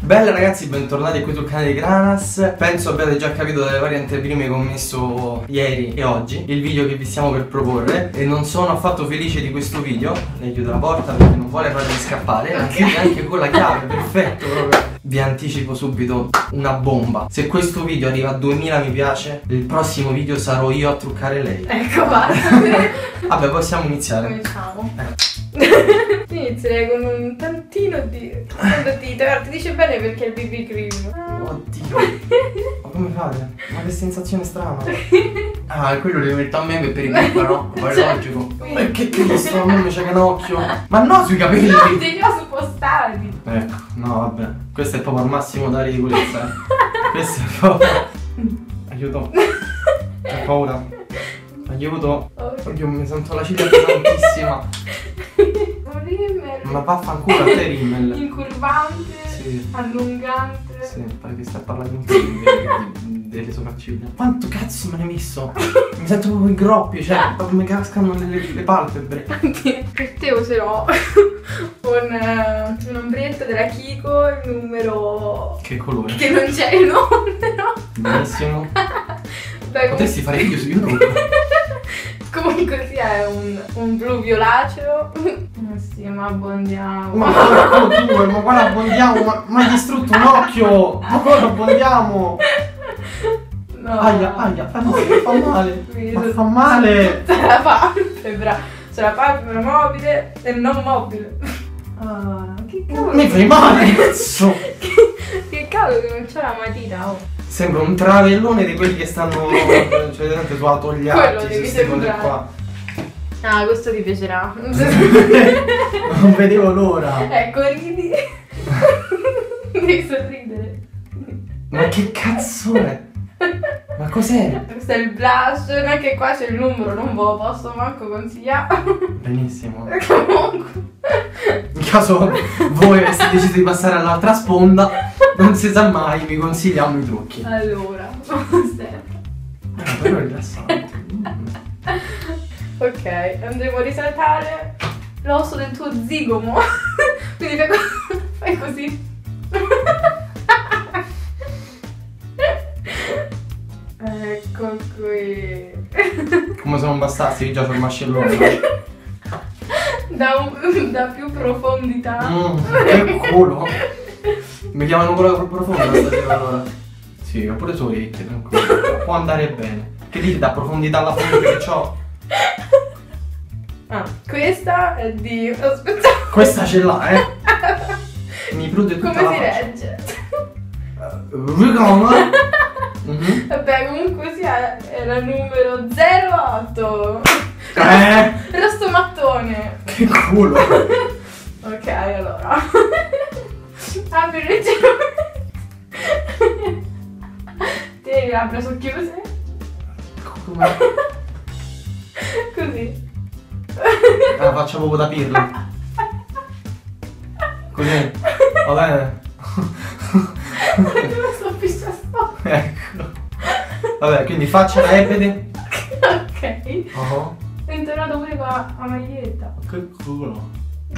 Bella ragazzi, bentornati qui sul canale di Granas. Penso abbiate già capito dalle varie anteprime che ho messo ieri e oggi il video che vi stiamo per proporre. E non sono affatto felice di questo video. Le chiudo la porta perché non vuole farmi scappare. Anche con la chiave, perfetto proprio. Vi anticipo subito una bomba. Se questo video arriva a 2000 mi piace, il prossimo video sarò io a truccare lei. Ecco, basta. Vabbè, possiamo iniziare. Cominciamo. Inizierei con un tantino di fondantino. Guarda, ti dice bene perché è il BB cream. Oddio. Ma come fate? Ma che sensazione strana. Ah, quello lo metto a me per il mio no? Ma è logico. Ma che Cristo, a me c'è canocchio. Ma no, sui capelli. No, te li ho spostati. Ecco, no vabbè. Questo è proprio al massimo da ridicolezza. Questo è proprio. Aiuto. Ho paura. Aiuto. Oddio, mi sento la ciglia pesantissima. Un rimmel. Ma vaffanculo a te rimmel. Incurvante. Sì. Allungante. Sì, pare che stai parlando con te delle sopracciglia. Quanto cazzo me ne hai messo? Mi sento proprio in groppie, cioè proprio mi cascano le palpebre. Anche per te userò un ombretto della Kiko, il numero... Che colore? Che non c'è il numero. Benissimo. Beh, potresti fare video su YouTube. Comunque sì, è un blu violaceo. Sì, ma abbondiamo. Ma guarda abbondiamo, ma hai distrutto un occhio. Ma guarda abbondiamo. No. Aia, fa male. Ma fa male. Tutta la palpebra. C'è la palpebra mobile e non mobile. Ah, che cavolo. Mi fai male, cazzo. Che cavolo che non c'è la matita, oh. Sembra un travellone di quelli che stanno cioè sulla togliatti. Quello su devi queste cose sembrare. qua. Ah, questo ti piacerà. Non vedevo l'ora. Ecco, ridi. Devi sorridere. Ma che cazzo è? Ma cos'è? Questo è il blush, anche qua c'è il numero, non ve lo posso manco consigliare. Benissimo. Comunque. In caso voi aveste deciso di passare all'altra sponda, non si sa mai, vi consigliamo i trucchi. Allora, aspetta. Però è rilassante. Ok, andremo a risaltare l'osso del tuo zigomo. Quindi fai così. Ecco qui. Come se non bastasse, io già sul mascellone. Da più profondità. Che culo. Mi chiamano quello più profondo stasera allora. Sì, ho pure su orecchie, tranquillo. Può andare bene. Che dici, da profondità alla fonte che c'ho? Ah, questa è di... Aspetta. Questa ce l'ha, Mi prude tutta Come la si faccia. regge? Come? Vabbè, comunque sia, era il numero 08. Rosto mattone. Che culo. Ok, allora. Apri leggermente. Tieni le labbra socchiuse. Come? Così. La faccio proprio da pirla. Così. Va bene. Dove sto pisciando? Ecco. Vabbè, quindi faccia la ebete. Ok. Oh. Ho intonato pure qua la maglietta. Che culo.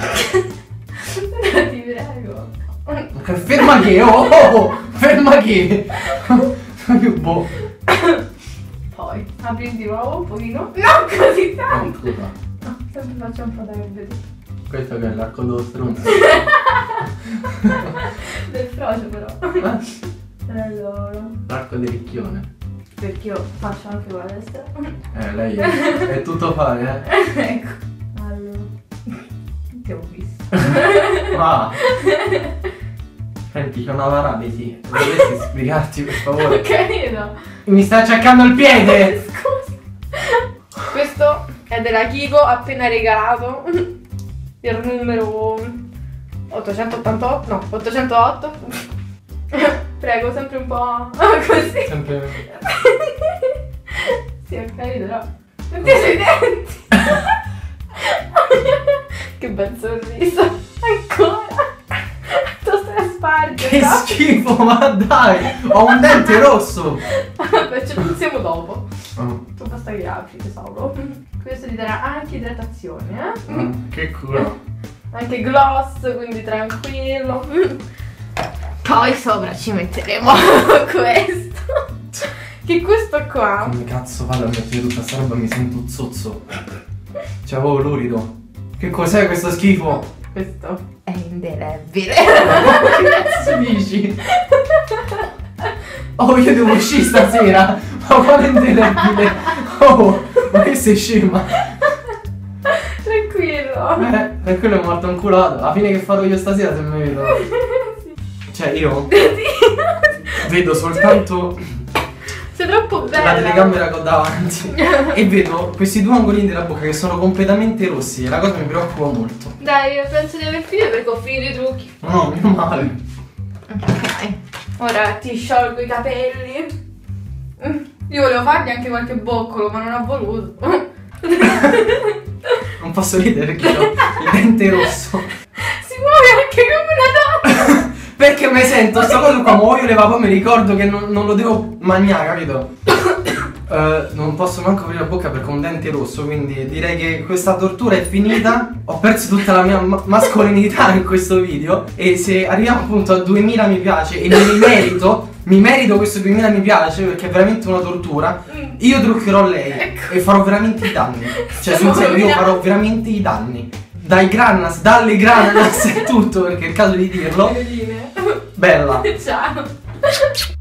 Ti prego. Che ferma che, oh, ferma che. Boh. Poi apri di nuovo un pochino. Non così tanto. Scusa. No, sempre faccio un po' da ebete. Questo che è l'arco dello stronzo. Del frocio però. Allora. L'arco di ricchione. Perché io faccio anche con la destra. Lei è tutto fare, Ecco. Allora. Ti ho visto. Ah. Senti, c'è una paralisi. Dovresti spiegarti per favore. Credo. Mi sta cercando il piede. Scusa. Questo è della Kiko, appena regalato. Il numero 888. No, 808. Prego, sempre un po' così. Sempre. Sì, ok, però. Metti sui denti. Che bel sorriso. Ancora. Tu stai a spargere. Che schifo, ma dai. Ho un dente rosso. Vabbè, ci pensiamo dopo. Oh. Tu basta che apri, tesoro. Questo ti darà anche idratazione, Che culo. Anche gloss, quindi tranquillo. Poi sopra ci metteremo questo. Che questo qua. Come cazzo vado a mettere tutta sta roba? Mi sento un zozzo. Cioè, proprio lurido. Che cos'è questo schifo? Questo è indelebile. Che cazzo dici? Oh, io devo uscire stasera. Ma quale indelebile? Oh, ma che sei scema? Tranquillo. Per quello è morto un culato. La fine che farò io stasera se mi vedo. Cioè, io vedo soltanto sei troppo bella. la telecamera che ho davanti e vedo questi due angolini della bocca che sono completamente rossi e la cosa mi preoccupa molto. Dai, io penso di aver finito perché ho finito i trucchi. No, meno male. Ok, ora ti sciolgo i capelli. Io volevo fargli anche qualche boccolo, ma non ho voluto. Non posso ridere perché ho il dente rosso. Si muove anche come una donna. Perché mi sento sta cosa qua, muoio le poi mi ricordo che non lo devo mangiare, capito? Non posso manco aprire la bocca perché ho un dente rosso, quindi direi che questa tortura è finita. Ho perso tutta la mia mascolinità in questo video. E se arriviamo appunto a 2000 mi piace e mi merito questo 2000 mi piace perché è veramente una tortura, io truccherò lei e farò veramente i danni. Cioè, sul serio, io farò veramente i danni. Dalle granas e tutto, perché è il caso di dirlo. Bella. Ciao.